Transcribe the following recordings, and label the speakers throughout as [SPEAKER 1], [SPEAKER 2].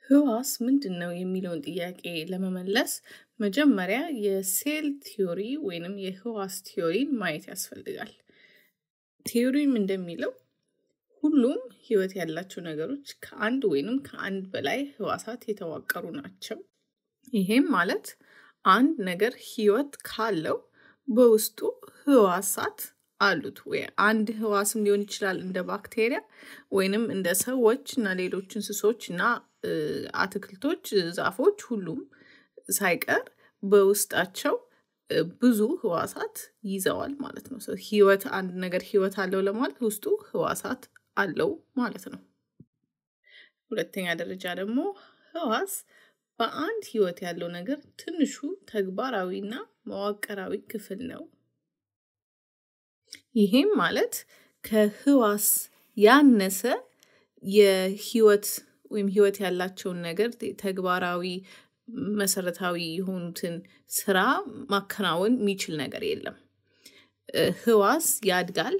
[SPEAKER 1] ህዋስ ምንድነው የሚለውን ጥያቄ ለመመለስ መጀመሪያ የሴል ቲዮሪ ወይንም የህዋስ ቲዮሪን ማየት ያስፈልጋል። ቲዮሪም እንደሚለው ሁሉም ህይወት ያላቸው ነገሮች ከአንድ ወይንም ከአንድ በላይ ህዋሳት የተዋቀሩ ናቸው። ይሄም ማለት አንድ ነገር ህይወት ካለው በውስጡ ህዋሳት አሉት ወይ አንድ ህዋስም ሊሆን ይችላል እንደ ባክቴሪያ ወይንም እንደ ሰዎች እና ሌሎች እንስሶች እና አትክልቶች ዛፎች ሁሉም ሳይቀር በውስጣቸው ብዙ ህዋሳት ይዘዋል ማለት ነው። ህይወት አንድ ነገር ህይወት አለው ለማለት ውስጡ ህዋሳት አለው ማለት ነው። ሁለተኛ ደረጃ ደግሞ ህዋስ በአንድ ህይወት ያለው ነገር ትንሹ ተግባራዊና መዋቅራዊ ክፍል ነው። ይሄም ማለት ከህዋስ ያነሰ የህይወት ወይም ህይወት ያላቸውን ነገር ተግባራዊ መሰረታዊ የሆኑትን ስራ ማከናወን የሚችል ነገር የለም። ህዋስ ያድጋል፣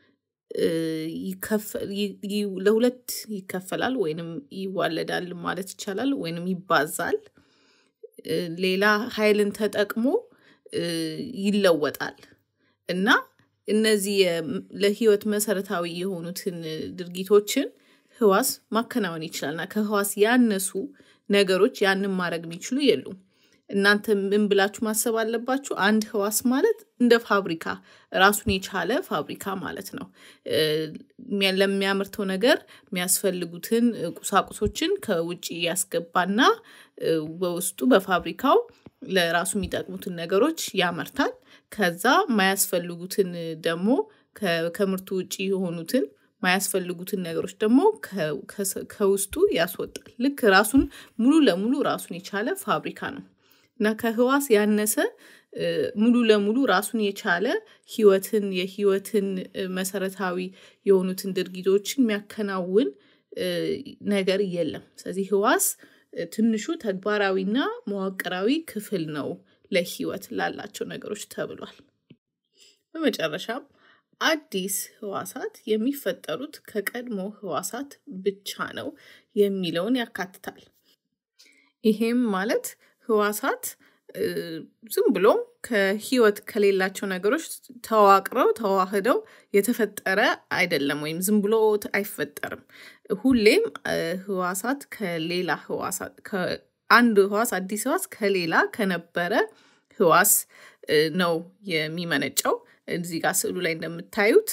[SPEAKER 1] ለሁለት ይከፈላል ወይንም ይዋለዳል ማለት ይቻላል ወይንም ይባዛል። ሌላ ኃይልን ተጠቅሞ ይለወጣል እና እነዚህ ለህይወት መሰረታዊ የሆኑትን ድርጊቶችን ህዋስ ማከናወን ይችላልና ከህዋስ ያነሱ ነገሮች ያንን ማድረግ የሚችሉ የሉም። እናንተ ምን ብላችሁ ማሰብ አለባችሁ? አንድ ህዋስ ማለት እንደ ፋብሪካ ራሱን የቻለ ፋብሪካ ማለት ነው። ለሚያመርተው ነገር የሚያስፈልጉትን ቁሳቁሶችን ከውጪ ያስገባና በውስጡ በፋብሪካው ለራሱ የሚጠቅሙትን ነገሮች ያመርታል። ከዛ ማያስፈልጉትን ደግሞ ከምርቱ ውጪ የሆኑትን ማያስፈልጉትን ነገሮች ደግሞ ከውስጡ ያስወጣል። ልክ ራሱን ሙሉ ለሙሉ ራሱን የቻለ ፋብሪካ ነው። እና ከህዋስ ያነሰ ሙሉ ለሙሉ ራሱን የቻለ የህይወትን መሰረታዊ የሆኑትን ድርጊቶችን የሚያከናውን ነገር የለም። ስለዚህ ህዋስ ትንሹ ተግባራዊና መዋቅራዊ ክፍል ነው ለህይወት ላላቸው ነገሮች ተብሏል። በመጨረሻም አዲስ ህዋሳት የሚፈጠሩት ከቀድሞ ህዋሳት ብቻ ነው የሚለውን ያካትታል። ይሄም ማለት ህዋሳት ዝም ብሎ ከህይወት ከሌላቸው ነገሮች ተዋቅረው ተዋህደው የተፈጠረ አይደለም ወይም ዝም ብሎ አይፈጠርም። ሁሌም ህዋሳት ከሌላ ህዋሳት ከአንድ ህዋስ አዲስ ህዋስ ከሌላ ከነበረ ህዋስ ነው የሚመነጨው። እዚህ ጋር ስዕሉ ላይ እንደምታዩት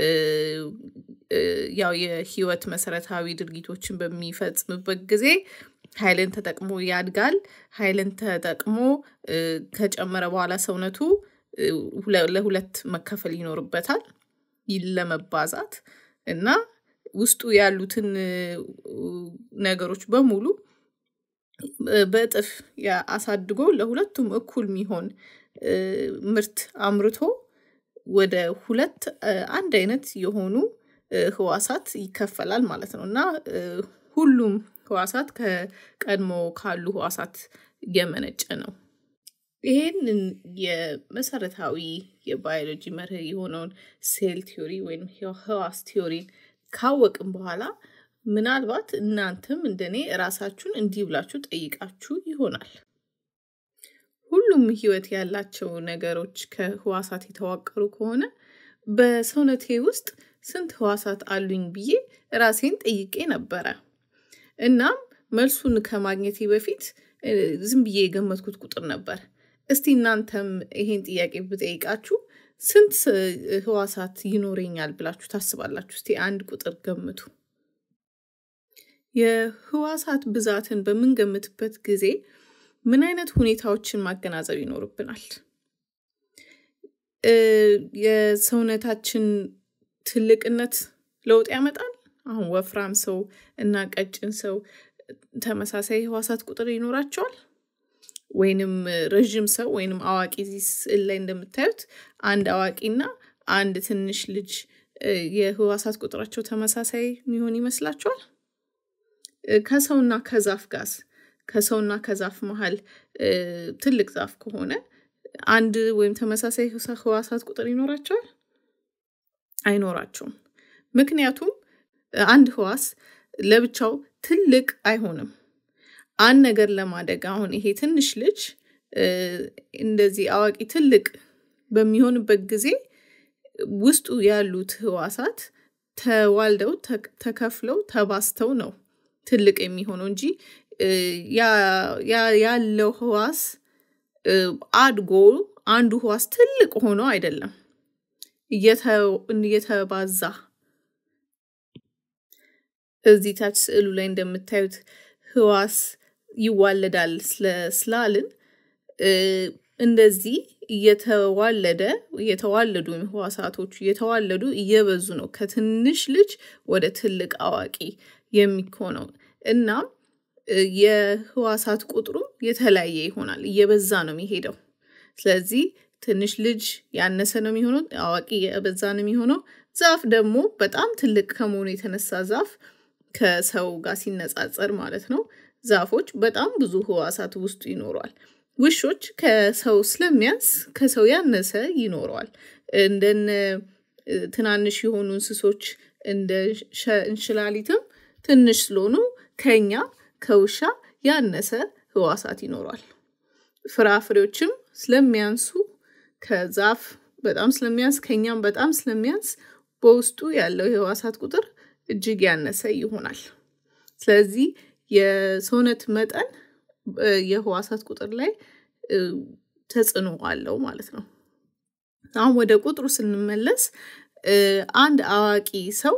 [SPEAKER 1] ያው የህይወት መሰረታዊ ድርጊቶችን በሚፈጽምበት ጊዜ ኃይልን ተጠቅሞ ያድጋል። ኃይልን ተጠቅሞ ከጨመረ በኋላ ሰውነቱ ለሁለት መከፈል ይኖርበታል ለመባዛት እና ውስጡ ያሉትን ነገሮች በሙሉ በእጥፍ አሳድጎ ለሁለቱም እኩል የሚሆን ምርት አምርቶ ወደ ሁለት አንድ አይነት የሆኑ ህዋሳት ይከፈላል ማለት ነው። እና ሁሉም ህዋሳት ከቀድሞ ካሉ ህዋሳት የመነጨ ነው። ይሄንን የመሰረታዊ የባዮሎጂ መርህ የሆነውን ሴል ቲዮሪ ወይም ህዋስ ቲዮሪን ካወቅን በኋላ ምናልባት እናንተም እንደኔ ራሳችሁን እንዲህ ብላችሁ ጠይቃችሁ ይሆናል። ሁሉም ህይወት ያላቸው ነገሮች ከህዋሳት የተዋቀሩ ከሆነ በሰውነቴ ውስጥ ስንት ህዋሳት አሉኝ ብዬ ራሴን ጠይቄ ነበረ። እናም መልሱን ከማግኘቴ በፊት ዝም ብዬ የገመትኩት ቁጥር ነበር። እስቲ እናንተም ይሄን ጥያቄ ብጠይቃችሁ ስንት ህዋሳት ይኖረኛል ብላችሁ ታስባላችሁ? እስቲ አንድ ቁጥር ገምቱ። የህዋሳት ብዛትን በምንገምትበት ጊዜ ምን አይነት ሁኔታዎችን ማገናዘብ ይኖርብናል? የሰውነታችን ትልቅነት ለውጥ ያመጣል። አሁን ወፍራም ሰው እና ቀጭን ሰው ተመሳሳይ ህዋሳት ቁጥር ይኖራቸዋል? ወይንም ረጅም ሰው ወይንም አዋቂ እዚህ ስዕል ላይ እንደምታዩት አንድ አዋቂና አንድ ትንሽ ልጅ የህዋሳት ቁጥራቸው ተመሳሳይ የሚሆን ይመስላችኋል? ከሰውና ከዛፍ ጋር ከሰውና ከዛፍ መሃል ትልቅ ዛፍ ከሆነ አንድ ወይም ተመሳሳይ ህዋሳት ቁጥር ይኖራቸዋል? አይኖራቸውም። ምክንያቱም አንድ ህዋስ ለብቻው ትልቅ አይሆንም። አንድ ነገር ለማደግ አሁን ይሄ ትንሽ ልጅ እንደዚህ አዋቂ ትልቅ በሚሆንበት ጊዜ ውስጡ ያሉት ህዋሳት ተዋልደው ተከፍለው ተባስተው ነው ትልቅ የሚሆነው እንጂ ያለው ህዋስ አድጎ አንዱ ህዋስ ትልቅ ሆኖ አይደለም እየተባዛ እዚህ ታች ስዕሉ ላይ እንደምታዩት ህዋስ ይዋለዳል ስላልን እንደዚህ እየተዋለዱ ህዋሳቶቹ እየተዋለዱ እየበዙ ነው ከትንሽ ልጅ ወደ ትልቅ አዋቂ የሚሆነው እና የህዋሳት ቁጥሩ የተለያየ ይሆናል እየበዛ ነው የሚሄደው ስለዚህ ትንሽ ልጅ ያነሰ ነው የሚሆነው አዋቂ የበዛ ነው የሚሆነው ዛፍ ደግሞ በጣም ትልቅ ከመሆኑ የተነሳ ዛፍ ከሰው ጋር ሲነጻጸር ማለት ነው ዛፎች በጣም ብዙ ህዋሳት ውስጥ ይኖራል ውሾች ከሰው ስለሚያንስ ከሰው ያነሰ ይኖራል እንደነ ትናንሽ የሆኑ እንስሶች እንደ እንሽላሊትም ትንሽ ስለሆኑ ከኛ ከውሻ ያነሰ ህዋሳት ይኖራል ፍራፍሬዎችም ስለሚያንሱ ከዛፍ በጣም ስለሚያንስ ከኛም በጣም ስለሚያንስ በውስጡ ያለው የህዋሳት ቁጥር እጅግ ያነሰ ይሆናል ስለዚህ የሰውነት መጠን የህዋሳት ቁጥር ላይ ተጽዕኖ አለው ማለት ነው አሁን ወደ ቁጥሩ ስንመለስ አንድ አዋቂ ሰው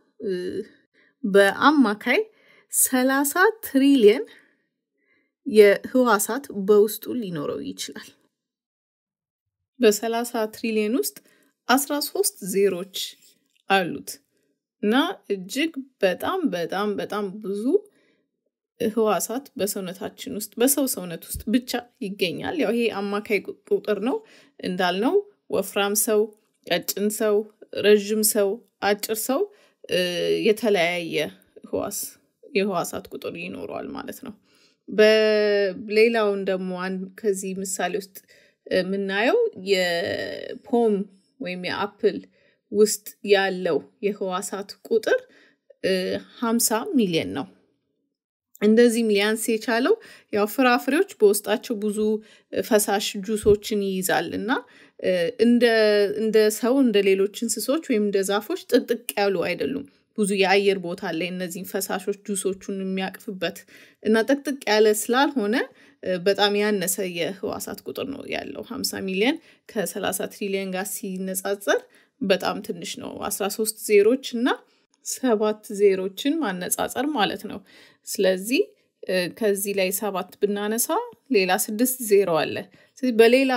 [SPEAKER 1] በአማካይ 30 ትሪሊየን የህዋሳት በውስጡ ሊኖረው ይችላል በ30 ትሪሊየን ውስጥ 13 ዜሮች አሉት እና እጅግ በጣም በጣም በጣም ብዙ ህዋሳት በሰውነታችን ውስጥ በሰው ሰውነት ውስጥ ብቻ ይገኛል ያው ይሄ አማካይ ቁጥር ነው እንዳልነው ወፍራም ሰው ቀጭን ሰው ረጅም ሰው አጭር ሰው የተለያየ የህዋሳት ቁጥር ይኖራል ማለት ነው በሌላው ደግሞ ከዚህ ምሳሌ ውስጥ ምናየው የፖም ወይም የአፕል ውስጥ ያለው የህዋሳት ቁጥር 50 ሚሊዮን ነው እንደዚህም ሊያንስ የቻለው ያው ፍራፍሬዎች በውስጣቸው ብዙ ፈሳሽ ጁሶችን ይይዛልና እንደ ሰው እንደ ሌሎች እንስሶች ወይም እንደ ዛፎች ጥቅጥቅ ያሉ አይደሉም ብዙ የአየር ቦታ ላይ እነዚህን ፈሳሾች ጁሶቹን የሚያቅፍበት እና ጥቅጥቅ ያለ ስላልሆነ በጣም ያነሰ የህዋሳት ቁጥር ነው ያለው 50 ሚሊዮን ከ30 ትሪሊየን ጋር ሲነጻጸር በጣም ትንሽ ነው 13 ዜሮች እና 7 ዜሮችን ማነጻጸር ማለት ነው ስለዚህ ከዚህ ላይ 7 ብናነሳ ሌላ 6 ዜሮ አለ ስለዚህ በሌላ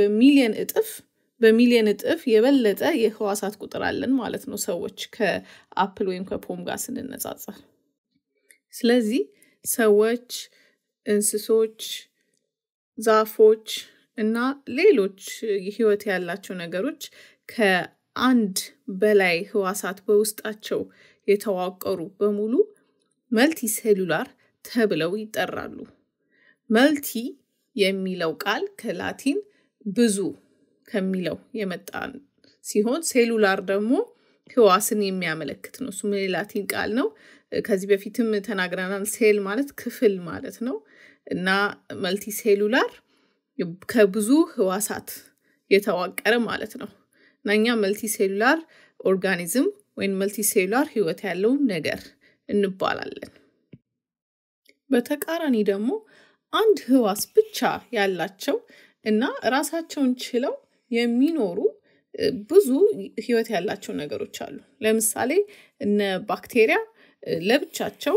[SPEAKER 1] በሚሊዮን እጥፍ የበለጠ የህዋሳት ቁጥር አለን ማለት ነው ሰዎች ከአፕል ወይም ከፖም ጋር ስንነጻጸር ስለዚህ ሰዎች እንስሶች ዛፎች እና ሌሎች ህይወት ያላቸው ነገሮች ከአንድ በላይ ህዋሳት በውስጣቸው የተዋቀሩ በሙሉ መልቲ ሴሉላር ተብለው ይጠራሉ መልቲ የሚለው ቃል ከላቲን ብዙ ከሚለው የመጣ ሲሆን ሴሉላር ደግሞ ህዋስን የሚያመለክት ነው እሱ ላቲን ቃል ነው ከዚህ በፊትም ተናግረናል ሴል ማለት ክፍል ማለት ነው እና መልቲ ሴሉላር ከብዙ ህዋሳት የተዋቀረ ማለት ነው እናኛ መልቲ ሴሉላር ኦርጋኒዝም ወይም መልቲ ሴሉላር ህይወት ያለው ነገር እንባላለን በተቃራኒ ደግሞ አንድ ህዋስ ብቻ ያላቸው እና ራሳቸውን ችለው የሚኖሩ ብዙ ህይወት ያላቸው ነገሮች አሉ ለምሳሌ እነ ባክቴሪያ ለብቻቸው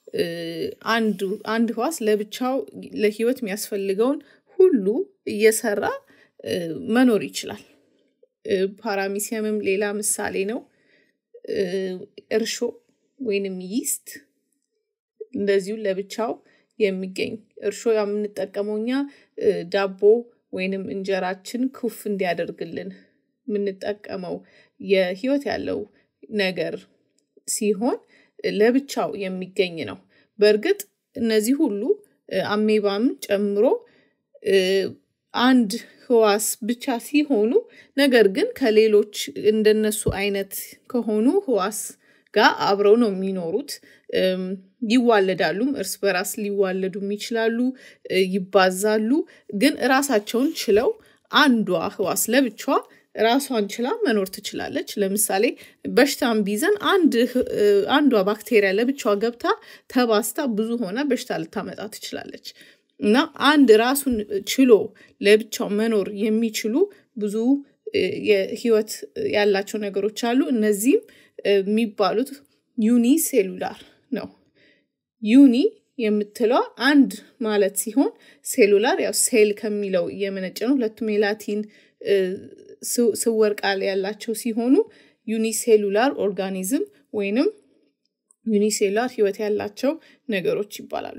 [SPEAKER 1] አንድ ህዋስ ለብቻው ለህይወት የሚያስፈልገውን ሁሉ እየሰራ መኖር ይችላል ፓራሚሲየምም ሌላ ምሳሌ ነው እርሾ ወይንም ይስት እንደዚሁ ለብቻው የሚገኝ እርሾ የምንጠቀመውኛ ዳቦ ወይንም እንጀራችን ኩፍ እንዲያደርግልን የምንጠቀመው የህይወት ያለው ነገር ሲሆን ለብቻው የሚገኝ ነው በእርግጥ እነዚህ ሁሉ አሜባም ጨምሮ አንድ ህዋስ ብቻ ሲሆኑ ነገር ግን ከሌሎች እንደነሱ አይነት ከሆኑ ህዋስ ጋር አብረው ነው የሚኖሩት ይዋለዳሉም እርስ በራስ ሊዋለዱም ይችላሉ ይባዛሉ ግን ራሳቸውን ችለው አንዷ ህዋስ ለብቻዋ ራሷን ችላ መኖር ትችላለች ለምሳሌ በሽታን ቢዘን አንዷ ባክቴሪያ ለብቻዋ ገብታ ተባስታ ብዙ ሆና በሽታ ልታመጣ ትችላለች እና አንድ ራሱን ችሎ ለብቻው መኖር የሚችሉ ብዙ የህይወት ያላቸው ነገሮች አሉ እነዚህም የሚባሉት ዩኒሴሉላር ነው ዩኒ የምትለው አንድ ማለት ሲሆን ሴሉላር ያው ሴል ከሚለው የመነጨ ነው ሁለቱም የላቲን ስውር ቃል ያላቸው ሲሆኑ ዩኒሴሉላር ኦርጋኒዝም ወይንም ዩኒሴሉላር ህይወት ያላቸው ነገሮች ይባላሉ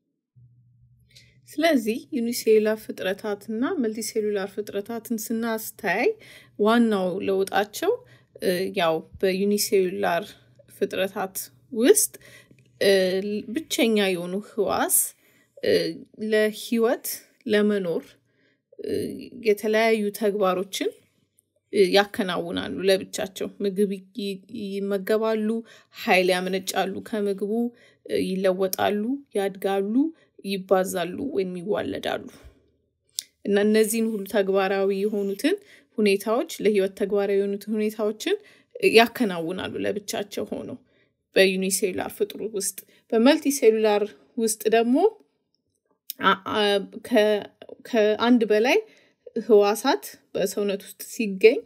[SPEAKER 1] ስለዚህ ዩኒሴሉላር ፍጥረታትና መልቲሴሉላር ፍጥረታትን ስናስተያይ ዋናው ለውጣቸው ያው በዩኒሴሉላር ፍጥረታት ውስጥ ብቸኛ የሆኑ ህዋስ ለህይወት ለመኖር የተለያዩ ተግባሮችን ያከናውናሉ ለብቻቸው ምግብ ይመገባሉ ኃይል ያመነጫሉ ከምግቡ ይለወጣሉ ያድጋሉ ይባዛሉ ወይም ይዋለዳሉ እና እነዚህን ሁሉ ተግባራዊ የሆኑትን ሁኔታዎች ለህይወት ተግባራዊ የሆኑትን ሁኔታዎችን ያከናውናሉ ለብቻቸው ሆኖ በዩኒሴሉላር ፍጥሩ ውስጥ በመልቲሴሉላር ውስጥ ደግሞ ከአንድ በላይ ህዋሳት በሰውነት ውስጥ ሲገኝ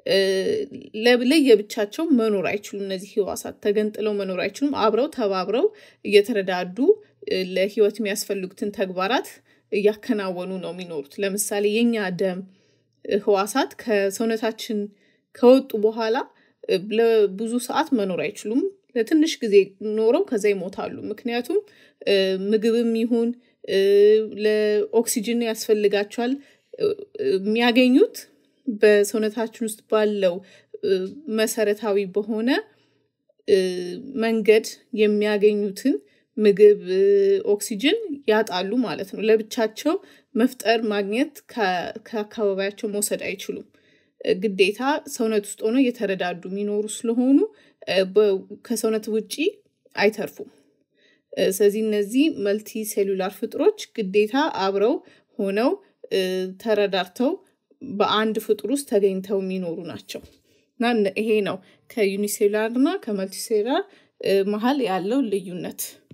[SPEAKER 1] ለየብቻቸው መኖር አይችሉም እነዚህ ህዋሳት ተገንጥለው መኖር አይችሉም አብረው ተባብረው እየተረዳዱ ለህይወት የሚያስፈልጉትን ተግባራት ያከናወኑ ነው የሚኖሩት ለምሳሌ የኛ ደም ህዋሳት ከሰውነታችን ከወጡ በኋላ ለብዙ ሰዓት መኖር አይችሉም ለትንሽ ጊዜ ኖረው ከዛ ይሞታሉ ምክንያቱም ምግብም ይሁን ለኦክሲጅን ያስፈልጋቸዋል የሚያገኙት በሰውነታችን ውስጥ ባለው መሰረታዊ በሆነ መንገድ የሚያገኙትን ምግብ ኦክሲጅን ያጣሉ ማለት ነው ለብቻቸው መፍጠር ማግኘት ከአካባቢያቸው መውሰድ አይችሉም ግዴታ ሰውነት ውስጥ ሆነው እየተረዳዱ የሚኖሩ ስለሆኑ ከሰውነት ውጪ አይተርፉም ስለዚህ እነዚህ መልቲ ሴሉላር ፍጥሮች ግዴታ አብረው ሆነው ተረዳርተው በአንድ ፍጥር ውስጥ ተገኝተው የሚኖሩ ናቸው እና ይሄ ነው ከዩኒሴሉላርና ከመልቲሴሉላር መሃል ያለው ልዩነት